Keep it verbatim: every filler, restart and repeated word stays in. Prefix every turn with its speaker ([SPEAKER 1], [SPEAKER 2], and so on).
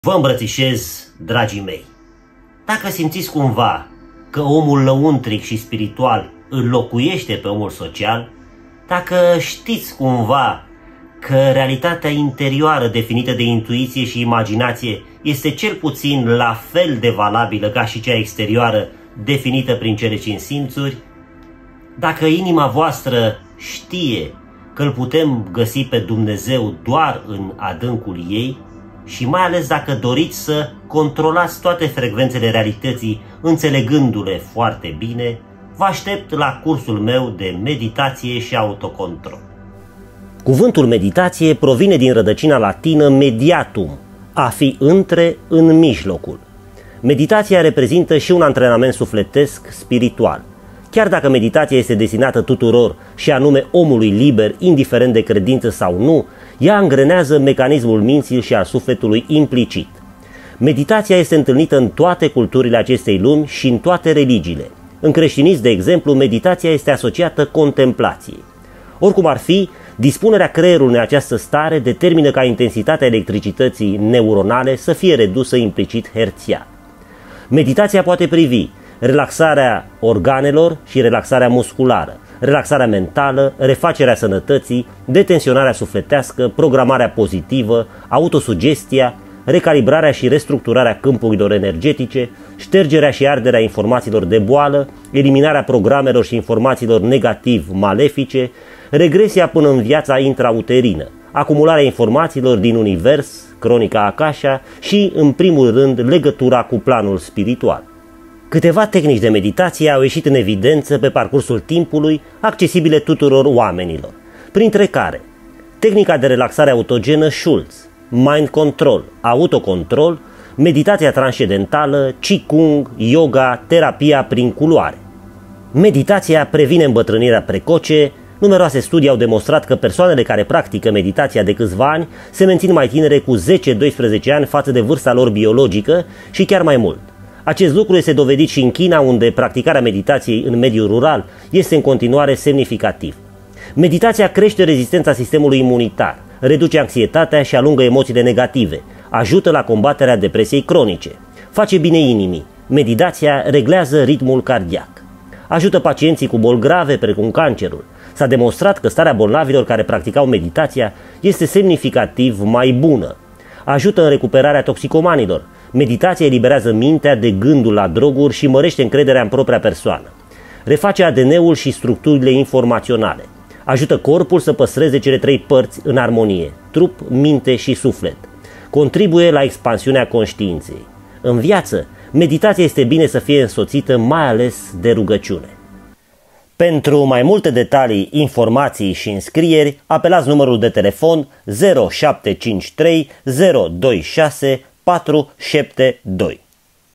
[SPEAKER 1] Vă îmbrățișez, dragii mei. Dacă simțiți cumva că omul lăuntric și spiritual îl locuiește pe omul social, dacă știți cumva că realitatea interioară definită de intuiție și imaginație este cel puțin la fel de valabilă ca și cea exterioară definită prin cele cinci simțuri, dacă inima voastră știe că îl putem găsi pe Dumnezeu doar în adâncul ei, și mai ales dacă doriți să controlați toate frecvențele realității înțelegându-le foarte bine, vă aștept la cursul meu de meditație și autocontrol. Cuvântul meditație provine din rădăcina latină mediatum, a fi între, în mijlocul. Meditația reprezintă și un antrenament sufletesc spiritual. Chiar dacă meditația este destinată tuturor și anume omului liber, indiferent de credință sau nu, ea angrenează mecanismul minții și al sufletului implicit. Meditația este întâlnită în toate culturile acestei lumi și în toate religiile. În creștinism, de exemplu, meditația este asociată contemplației. Oricum ar fi, dispunerea creierului în această stare determină ca intensitatea electricității neuronale să fie redusă implicit herțial. Meditația poate privi relaxarea organelor și relaxarea musculară, relaxarea mentală, refacerea sănătății, detensionarea sufletească, programarea pozitivă, autosugestia, recalibrarea și restructurarea câmpurilor energetice, ștergerea și arderea informațiilor de boală, eliminarea programelor și informațiilor negativ-malefice, regresia până în viața intrauterină, acumularea informațiilor din univers, cronica Akasha și, în primul rând, legătura cu planul spiritual. Câteva tehnici de meditație au ieșit în evidență pe parcursul timpului, accesibile tuturor oamenilor, printre care tehnica de relaxare autogenă Schultz, mind control, autocontrol, meditația transcendentală, Qigong, yoga, terapia prin culoare. Meditația previne îmbătrânirea precoce. Numeroase studii au demonstrat că persoanele care practică meditația de câțiva ani se mențin mai tinere cu zece-doisprezece ani față de vârsta lor biologică și chiar mai mult. Acest lucru este dovedit și în China, unde practicarea meditației în mediul rural este în continuare semnificativ. Meditația crește rezistența sistemului imunitar, reduce anxietatea și alungă emoțiile negative, ajută la combaterea depresiei cronice, face bine inimii. Meditația reglează ritmul cardiac, ajută pacienții cu boli grave precum cancerul. S-a demonstrat că starea bolnavilor care practicau meditația este semnificativ mai bună. Ajută în recuperarea toxicomanilor. Meditația eliberează mintea de gândul la droguri și mărește încrederea în propria persoană. Reface A D N-ul și structurile informaționale. Ajută corpul să păstreze cele trei părți în armonie, trup, minte și suflet. Contribuie la expansiunea conștiinței. În viață, meditația este bine să fie însoțită mai ales de rugăciune. Pentru mai multe detalii, informații și înscrieri, apelați numărul de telefon zero șapte cinci trei zero doi șase patru șapte doi.